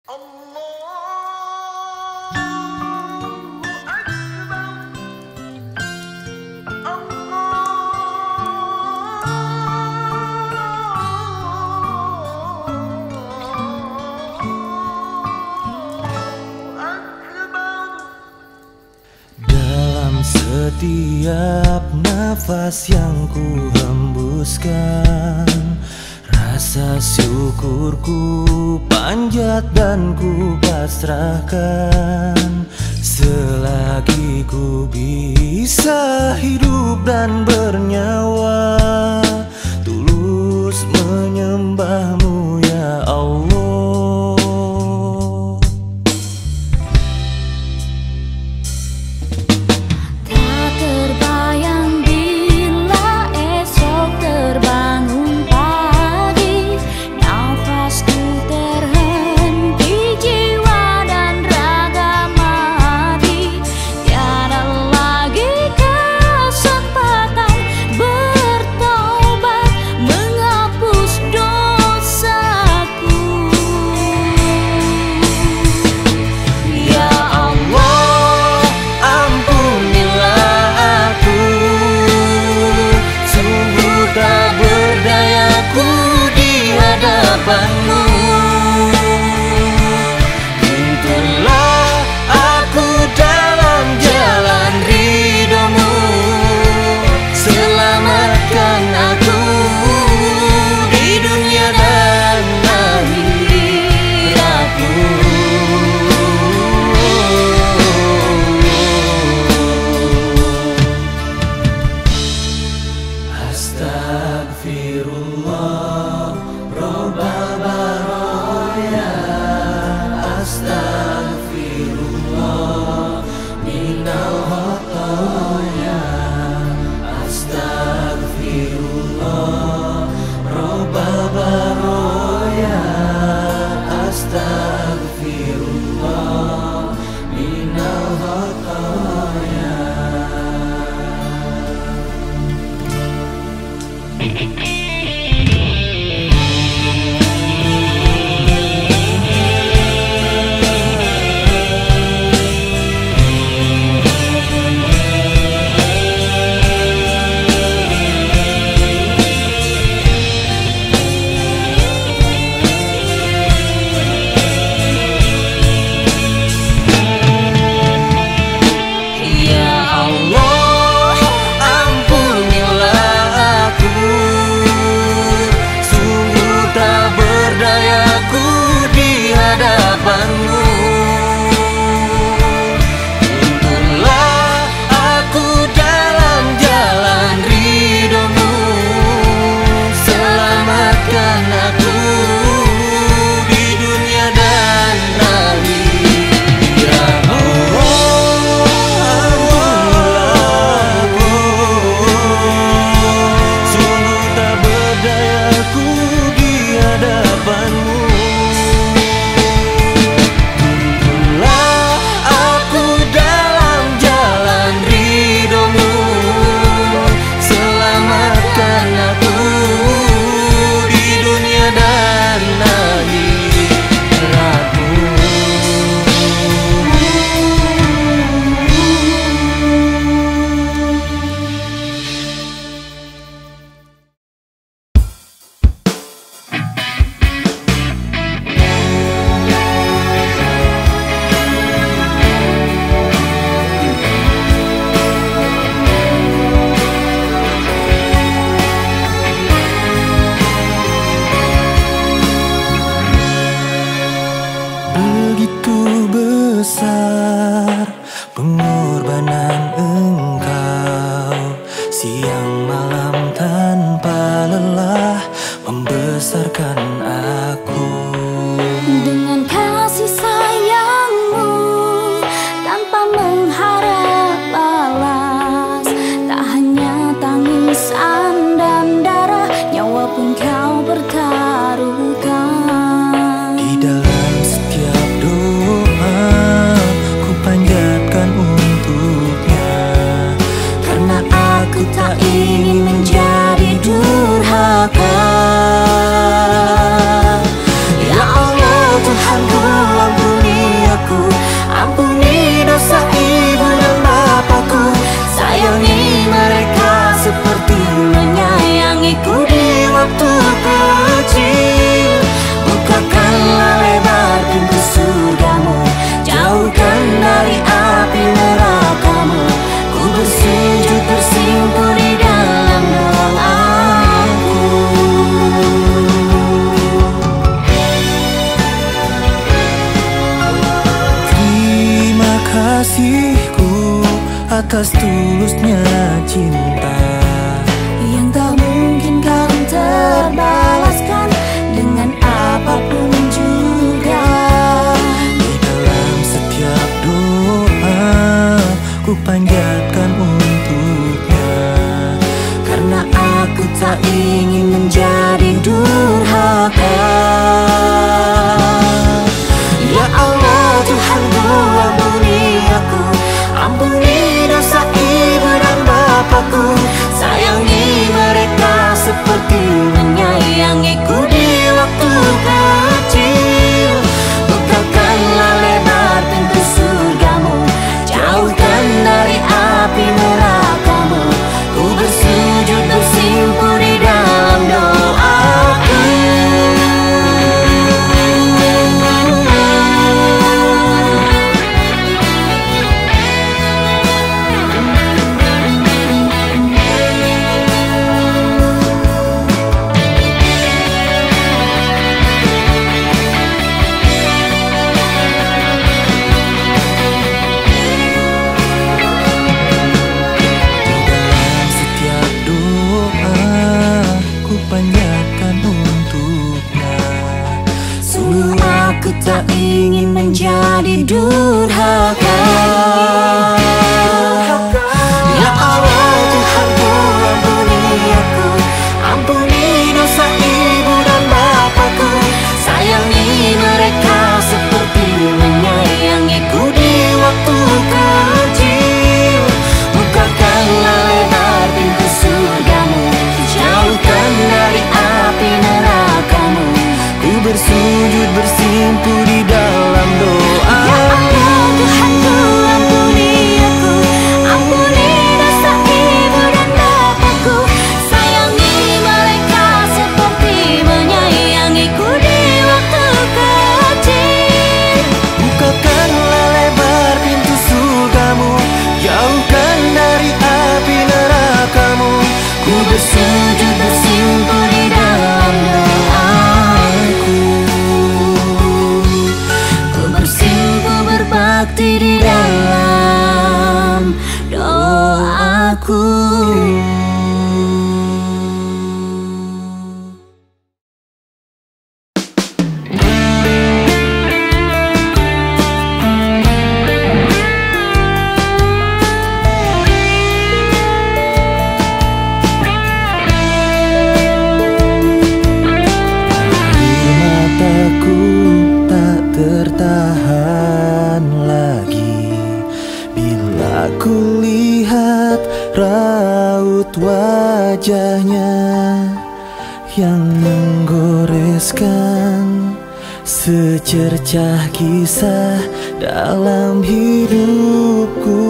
Setiap nafas yang ku hembuskan, rasa syukurku panjat dan ku pasrahkan. Selagi ku bisa hidup dan bernyawa, tulus menyembahmu ya Allah. Tuntunlah aku dalam jalan ridhomu, selamatkan aku di dunia dan akhiratku. Astagfirullah Rabbal baraya, astagfirullah minal khataya, astagfirullah Rabbal baraya, astagfirullah minal khataya. Begitu besar pengorbanan Engkau, siang malam tanpa lelah membesarkan aku. Dengan kasih sayangmu tanpa mengharap balas, tak hanya tangisan dan darah, nyawa pun kau pertaruhkan. Di dalam setiap doa ku panjatkan untukmu, kasihku, atas tulusnya cinta yang tak mungkin kan terbalaskan dengan apapun juga. Di dalam setiap doa ku panjatkan untuknya, karena aku tak ingin menjadi durhaka. Ya Allah Tuhanku, ampuni aku, ampuni dosa ibu dan bapakku. Sayangi mereka seperti menyayangiku di waktu kecil. Bukakanlah lebar pintu surgamu, jauhkan dari api nerakamu. Ku bersujud bersimpuh di dalam doaku. Aku tak ingin menjadi durhaka. Ya Allah Tuhanku, ampuni aku, ampuni dosa ibu dan bapakku. Sayangi mereka seperti menyayangiku di waktu kecil. Bukakanlah lebar pintu surgamu, jauhkan dari api nerakamu. Ku bersujud bersimpuh di dalam doa. Ya Allah Tuhanku, ampuni aku, ampuni dosa ibu dan bapakku. Sayangi mereka seperti menyayangiku di waktu kecil. Bukakanlah lebar pintu surgamu, jauhkan dari api nerakamu. Ku bersujud bersimpuh di dalam doaku. Ku bersimpuh berbakti di dalam doaku. Mataku tak tertahan lagi bila ku lihat raut wajahnya yang menggoreskan secercah kisah dalam hidupku.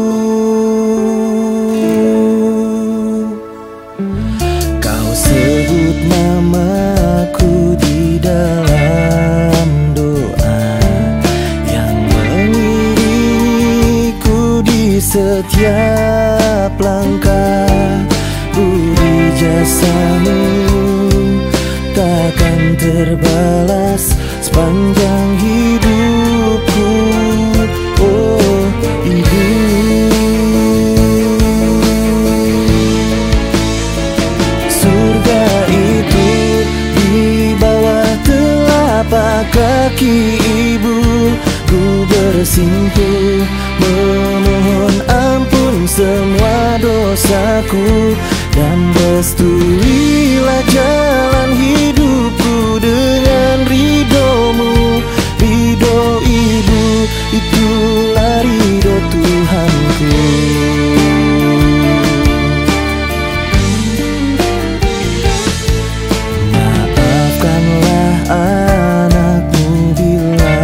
Kau sebut namaku di dalam doa yang mengiringiku di setiap langkah. Budi jasamu takkan terbalas sepanjang hidupku. Oh Ibu, surga itu di bawah telapak kaki Ibu. Ku bersimpuh memohon ampun semua dosaku, dan restuilah jalan hidupku dengan ridhomu. Ridho Ibu, itulah ridho Tuhanku. Maafkanlah anakmu bila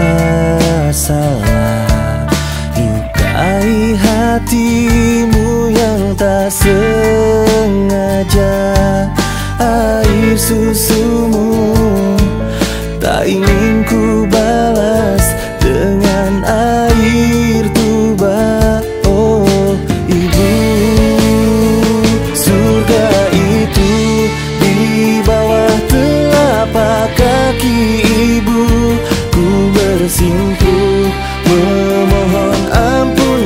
salah, lukai hatimu yang tak sengaja. Air susumu tak ingin ku balas dengan air tuba. Oh Ibu, surga itu di bawah telapak kaki Ibu. Ku bersimpuh memohon ampun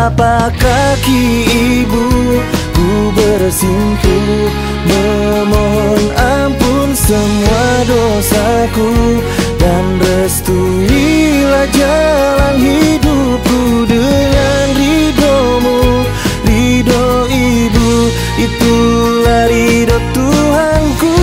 telapak kaki ibu, ku bersimpuh memohon ampun semua dosaku, dan restuilah jalan hidupku dengan ridhomu. Ridho ibu, itulah ridho Tuhanku.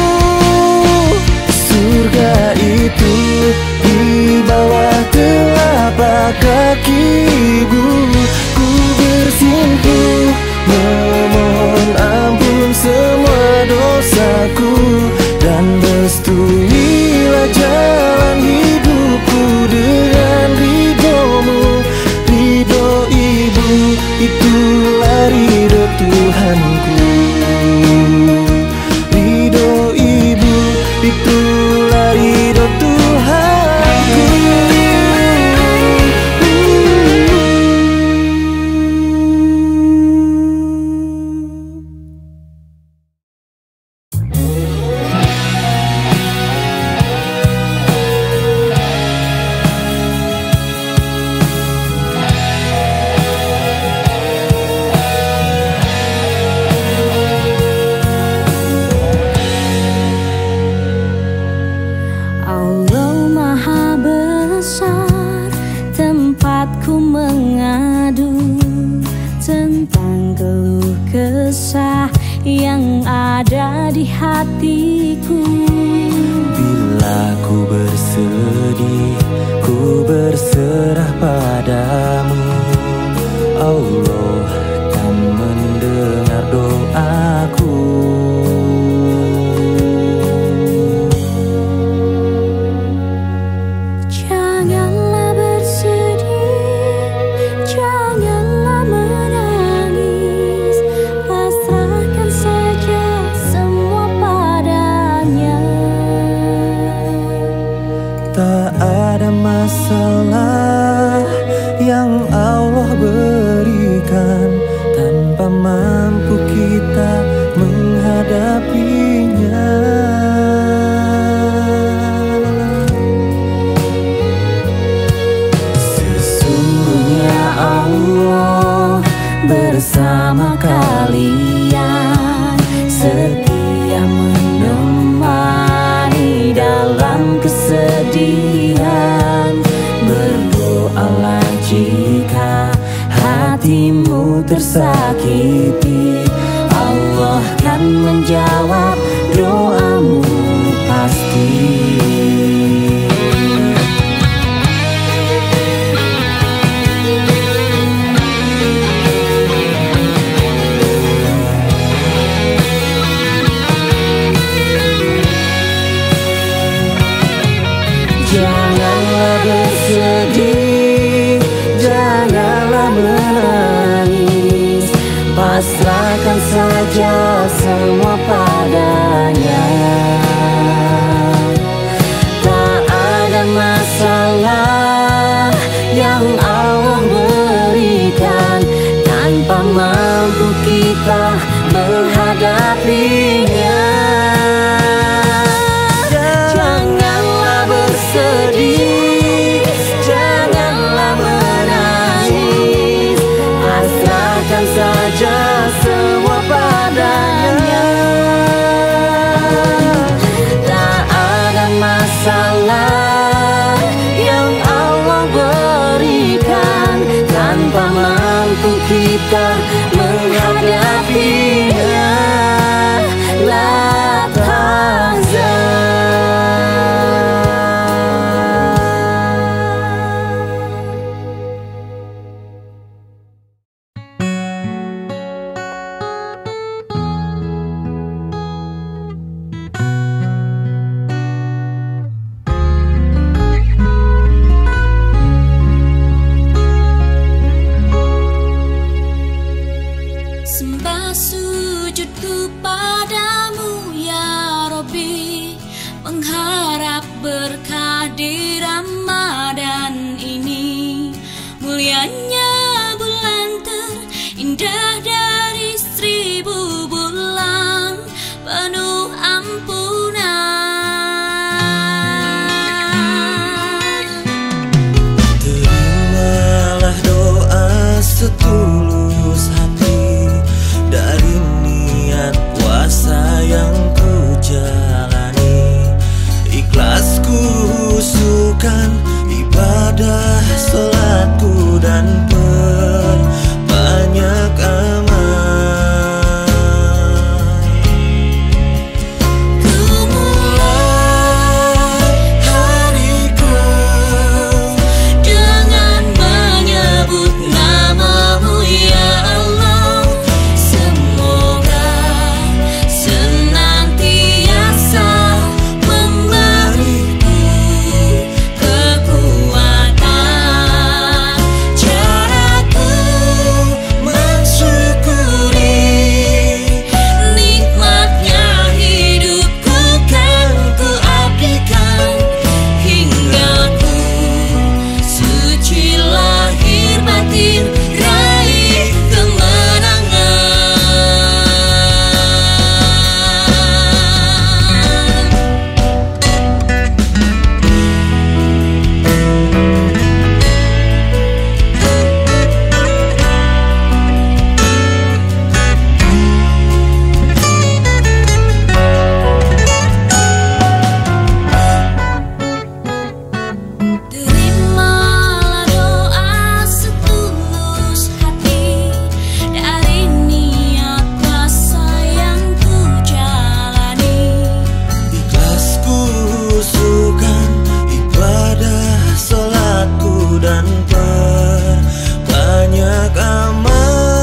Surga itu di bawah telapak kaki ibu, ku bersimpuh memohon ampun semua dosaku, dan restuilah jalan hidupku dengan ridhomu. Ridho ibu, itulah ridho Tuhanku. Ridho ibu, itulah ridho Tuhanku. Allah Maha Besar, tempatku mengadu tentang keluh kesah yang ada di hatiku. Bila ku bersedih, ku berserah padamu. Allah kan mendengar doaku. Janganlah bersedih, janganlah menangis, pasrahkan saja semua padanya. Tak ada masalah yang Allah berikan tanpa mampu kita menghadapinya. Sesungguhnya Allah bersama kalian, setia menemani dalam kesedihan. Berdoalah jika hatimu tersakiti, Allah kan menjawab doamu pasti. Janganlah bersedih, janganlah menangis, pasrahkan saja semua padanya. Tak ada masalah yang Allah berikan tanpa mampu kita menghadapinya. Janganlah bersedih, janganlah menangis, pasrahkan saja semua padanya. Tak ada masalah yang Allah berikan tanpa mampu kita menghadapinya. La Sembah sujudku padamu ya Robbi, mengharap berkah di Ramadan ini. Mulianya bulan terindah dari 1000 bulan penuh ampunan. Terimalah doa setiap dan perbanyak amal.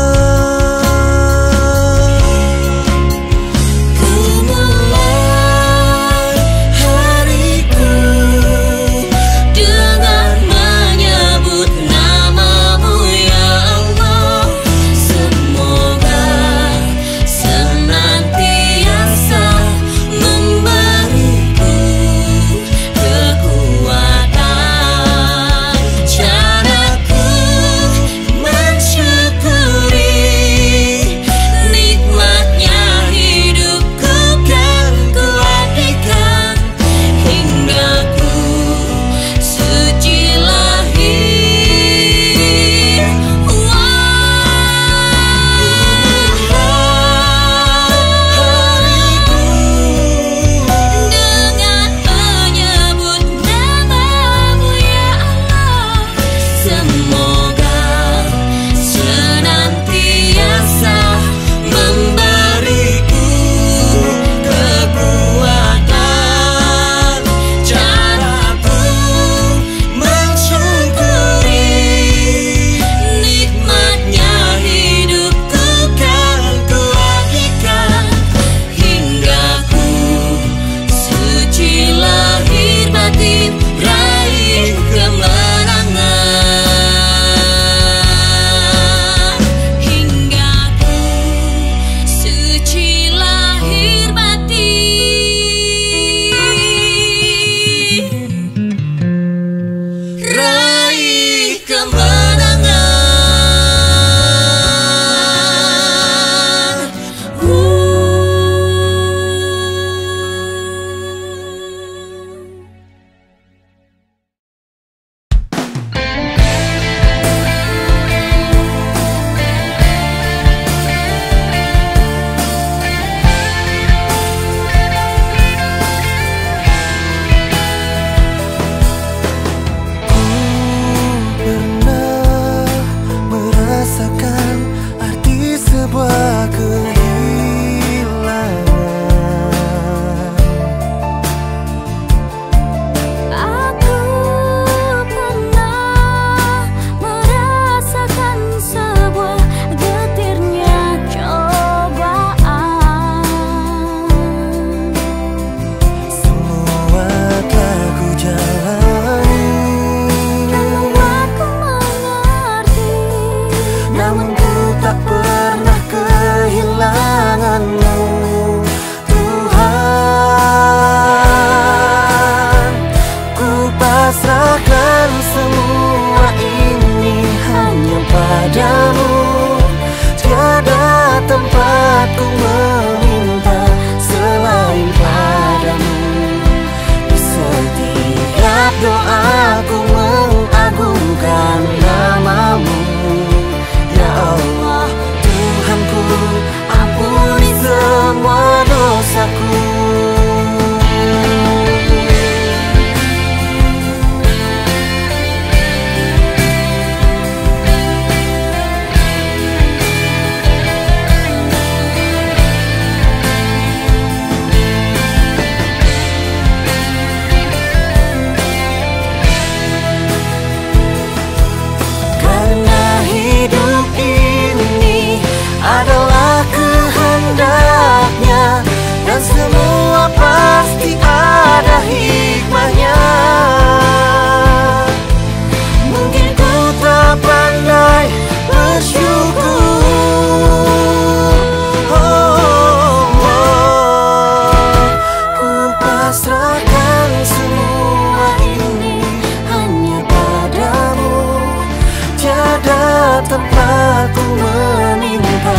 tempatku meminta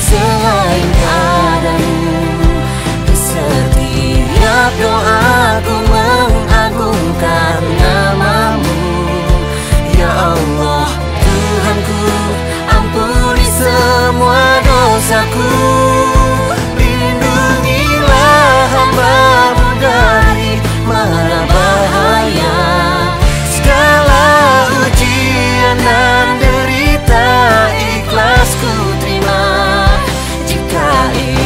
selain padamu. Di setiap doaku mengagungkan namamu. Ya Allah, Tuhanku, ampuni semua dosaku. Lindungilah hamba-Mu dari mara bahaya, segala ujian dan derita ikhlas ku terima. Jika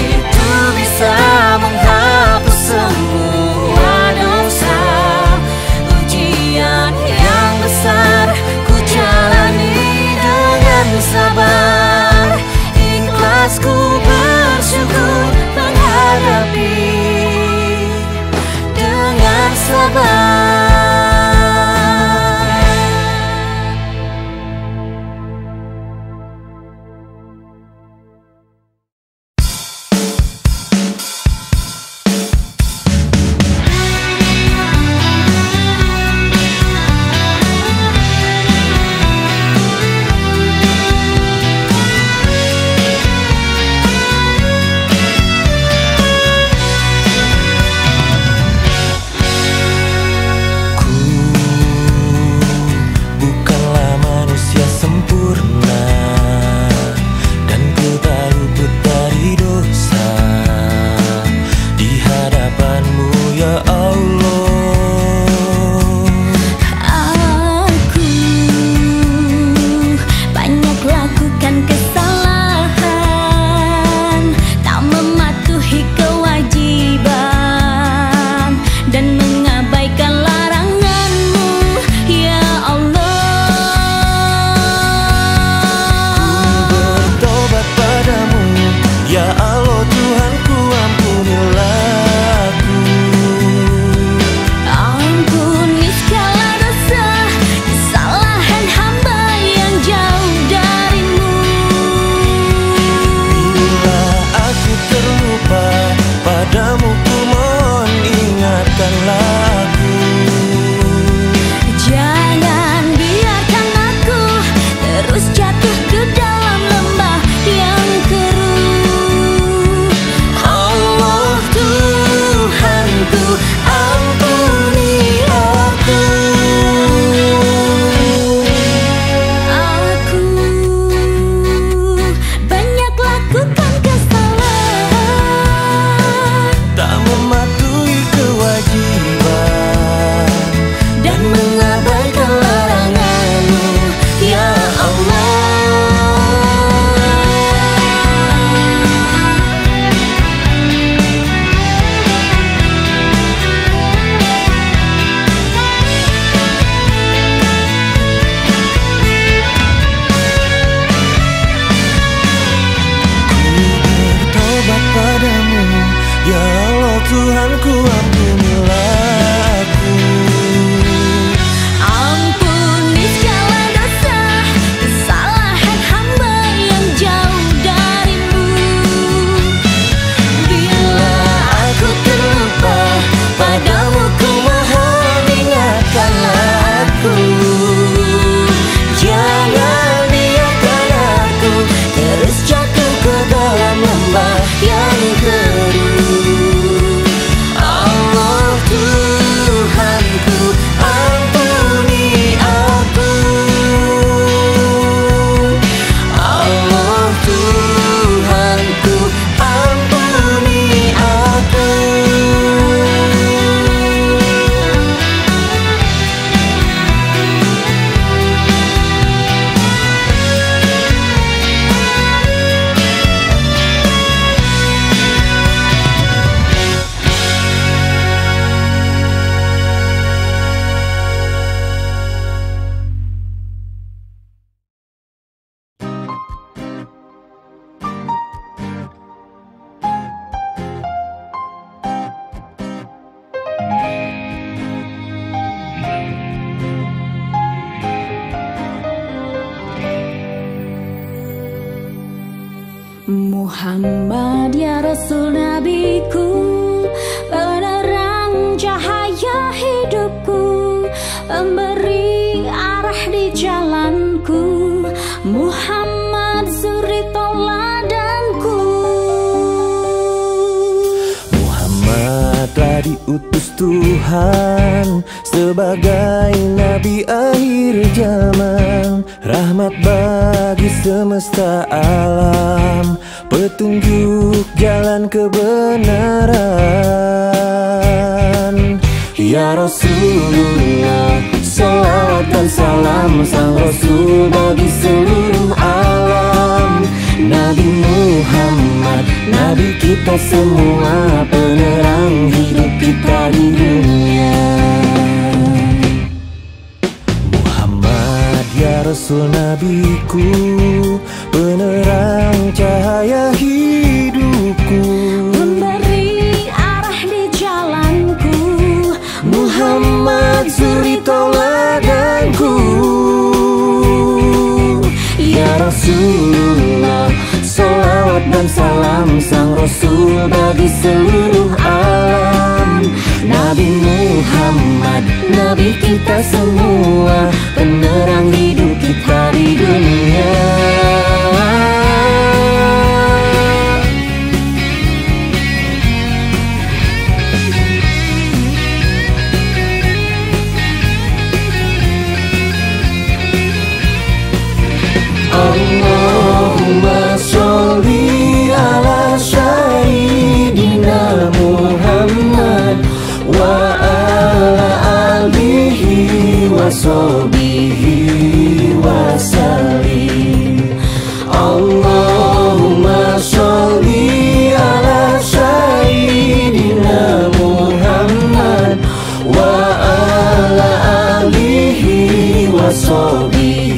Muhammad ya Rasul Nabiku, penerang cahaya hidupku, pemberi arah di jalanku. Muhammad suri toladanku. Muhammad telah diutus Tuhan sebagai nabi akhir zaman, rahmat bagi semesta alam, petunjuk jalan kebenaran. Ya Rasulullah, salawat dan salam sang Rasul bagi seluruh alam. Nabi Muhammad, Nabi kita semua, penerang hidup kita di dunia. Muhammad ya Rasul Nabiku, penerang cahaya hidupku, pemberi arah di jalanku. Muhammad suri toladanku. Ya Rasulullah, salawat dan salam sang Rasul bagi seluruh alam. Nabi Muhammad, Nabi kita semua, penerang hidup kita di dunia. Allahumma sholli ala sayyidina Muhammad wa ala alihi wa sahbihi wa sallim. Allahumma sholli ala sayyidina Muhammad wa ala alihi wa sahbihi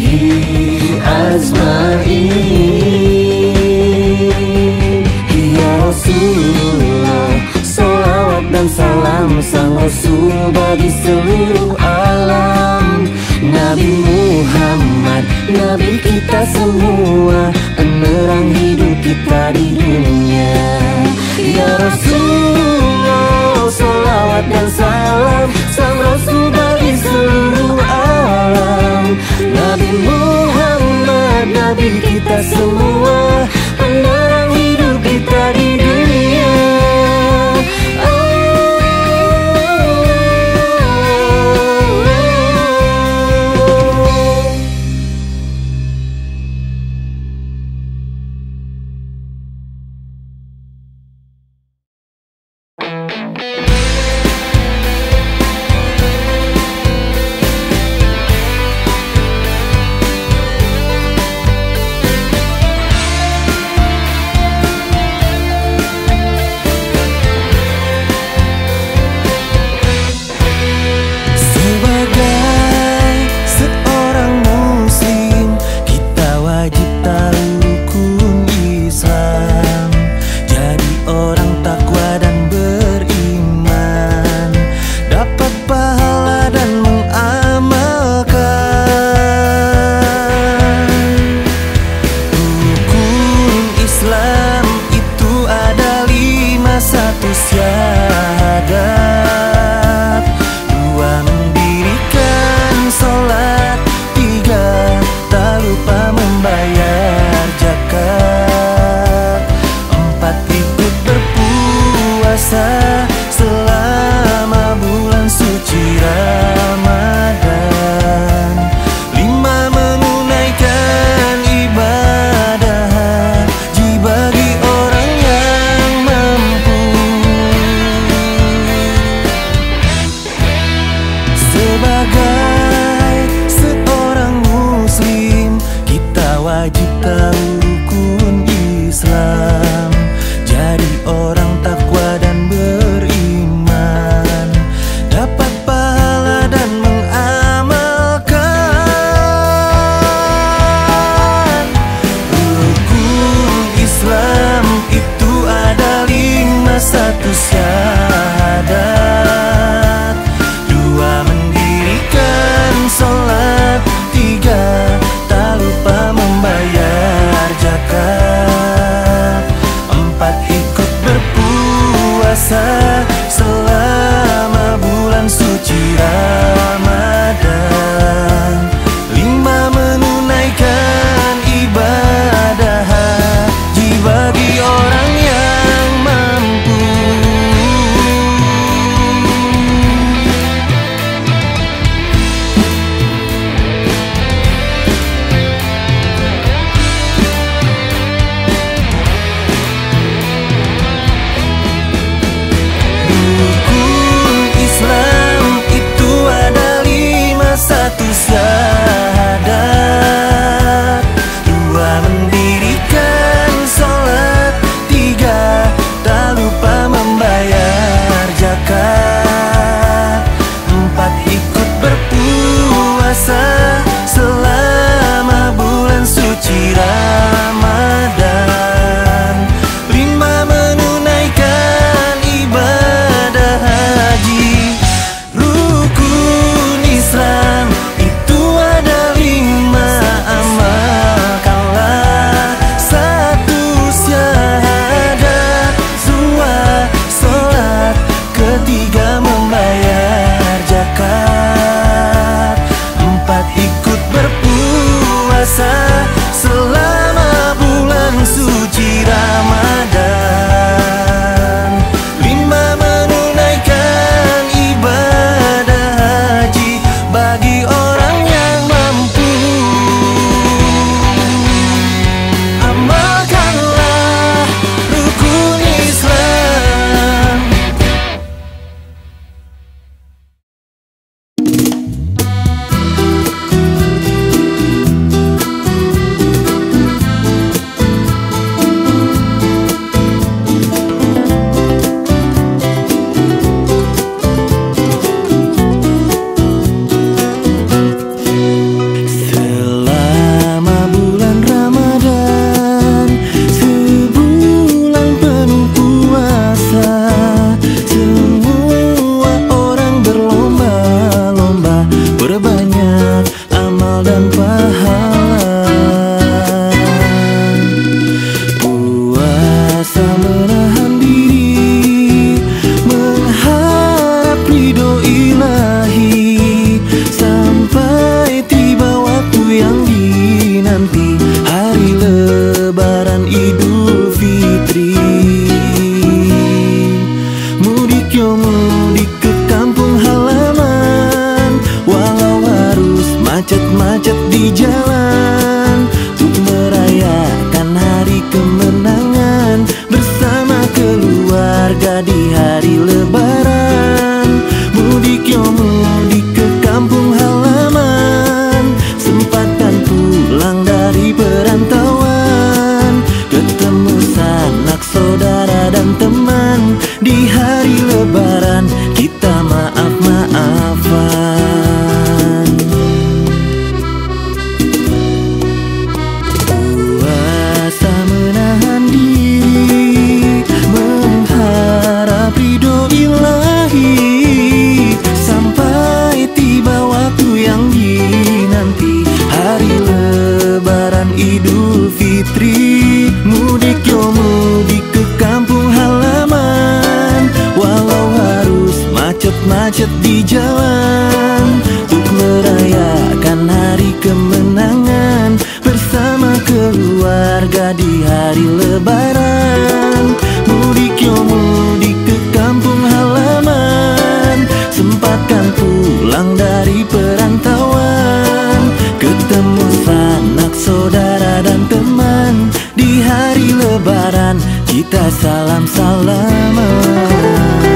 azmain. Ya Rasulullah, salawat dan salam sang Rasul bagi seluruh alam. Nabi Muhammad, Nabi kita semua, penerang hidup kita di dunia. Ya Rasulullah, salawat dan salam sang Rasul bagi seluruh alam. Nabi Muhammad, Nabi kita semua, penerang hidup kita di dunia. macet di jalan, untuk merayakan hari kemenangan bersama keluarga di hari lebaran. Mudik yo mudik ke kampung halaman, sempatkan pulang dari perantauan, ketemu sanak saudara dan teman. Di hari lebaran kita maaf-maafan. Puasa menahan diri, mengharap ridho ilahi, sampai tiba waktu yang dinanti, hari lebaran Idul Fitri. Mudik yo mudik ke kampung halaman, walau harus macet-macet di jalan, untuk merayakan hari kemenangan bersama keluarga di hari lebaran. Mudik yo mudik ke kampung halaman, sempatkan pulang dari perantauan, ketemu sanak saudara dan teman. Di hari lebaran kita salam-salaman.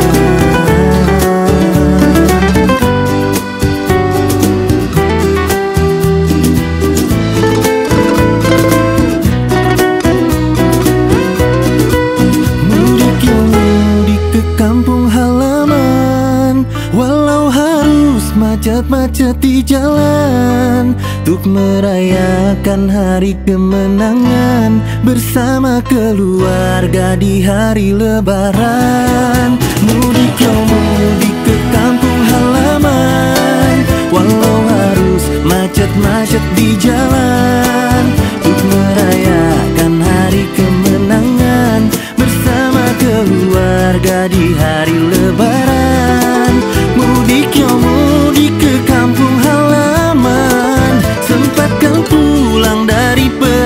Mudik yo mudik ke kampung halaman, walau harus macet-macet di jalan, untuk merayakan hari kemenangan bersama keluarga di hari lebaran. Mudik yo mudik ke kampung halaman, walau harus macet-macet di jalan, untuk merayakan hari kemenangan bersama keluarga di hari lebaran. Mudik yo mudik ke kampung halaman, sempatkan pulang dari